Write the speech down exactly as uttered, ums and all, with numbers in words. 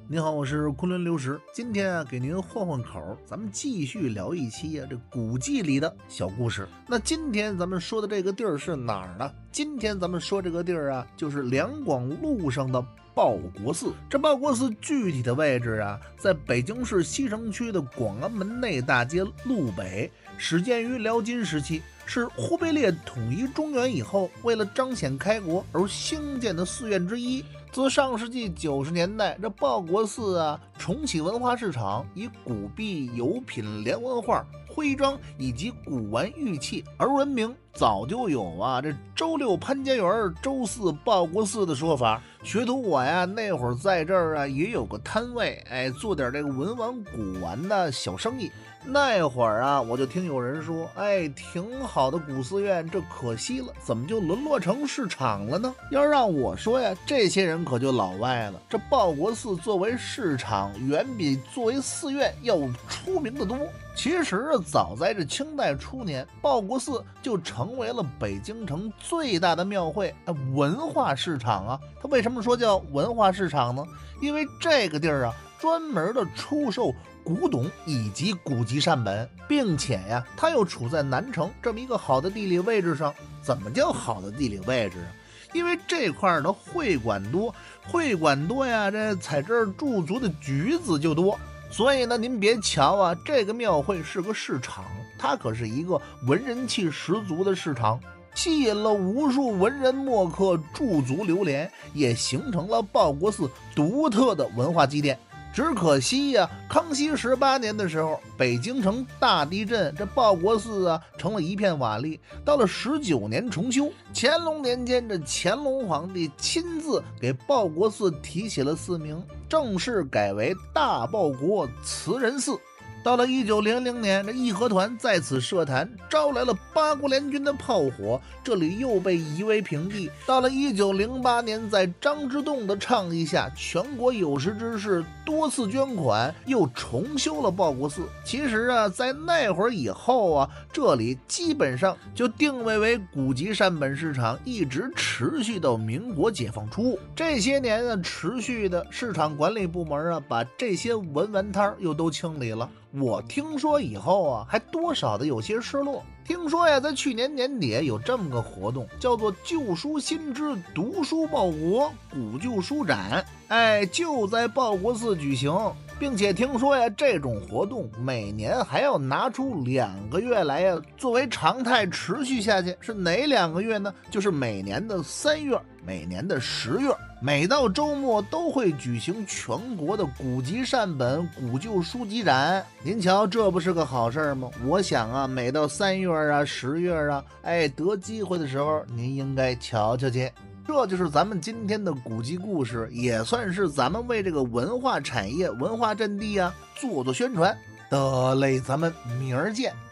您好，我是昆仑流石，今天啊给您换换口，咱们继续聊一期啊这古迹里的小故事。那今天咱们说的这个地儿是哪儿呢？今天咱们说这个地儿啊，就是两广路上的报国寺。这报国寺具体的位置啊，在北京市西城区的广安门内大街路北，始建于辽金时期，是忽必烈统一中原以后，为了彰显开国而兴建的寺院之一。自上世纪九十年代，这报国寺啊重启文化市场，以古币、油品、连环画、徽章以及古玩玉器而闻名。早就有啊这周六潘家园，周四报国寺的说法。学徒我呀那会儿在这儿啊也有个摊位，哎，做点这个文玩古玩的小生意。那会儿啊我就听有人说，哎，挺好的古寺院，这可惜了，怎么就沦落成市场了呢？要让我说呀，这些人可就老外了。这报国寺作为市场，远比作为寺院要出名的多。其实早在这清代初年，报国寺就成为了北京城最大的庙会，文化市场啊。它为什么说叫文化市场呢？因为这个地儿啊，专门的出售古董以及古籍善本，并且呀，它又处在南城这么一个好的地理位置上。怎么叫好的地理位置啊？因为这块的会馆多，会馆多呀，这在这儿驻足的局子就多。所以呢，您别瞧啊，这个庙会是个市场，它可是一个文人气十足的市场，吸引了无数文人墨客驻足流连，也形成了报国寺独特的文化积淀。只可惜呀、啊，康熙十八年的时候，北京城大地震，这报国寺啊成了一片瓦砾。到了十九年重修，乾隆年间，这乾隆皇帝亲自给报国寺题写了寺名，正式改为大报国慈仁寺。到了一九零零年，这义和团在此设坛，招来了八国联军的炮火，这里又被夷为平地。到了一九零八年，在张之洞的倡议下，全国有识之士多次捐款，又重修了报国寺。其实啊，在那会儿以后啊，这里基本上就定位为古籍善本市场，一直持续到民国解放初。这些年啊，持续的市场管理部门啊，把这些文玩摊又都清理了。我听说以后啊，还多少的有些失落。听说呀，在去年年底有这么个活动，叫做旧书新知，读书报国，古旧书展，哎，就在报国寺举行。并且听说呀，这种活动每年还要拿出两个月来呀，作为常态持续下去。是哪两个月呢？就是每年的三月，每年的十月。每到周末都会举行全国的古籍善本、古旧书籍展。您瞧，这不是个好事吗？我想啊，每到三月啊、十月啊，哎，得机会的时候，您应该瞧瞧去。这就是咱们今天的古籍故事，也算是咱们为这个文化产业、文化阵地啊做做宣传。得嘞，咱们明儿见。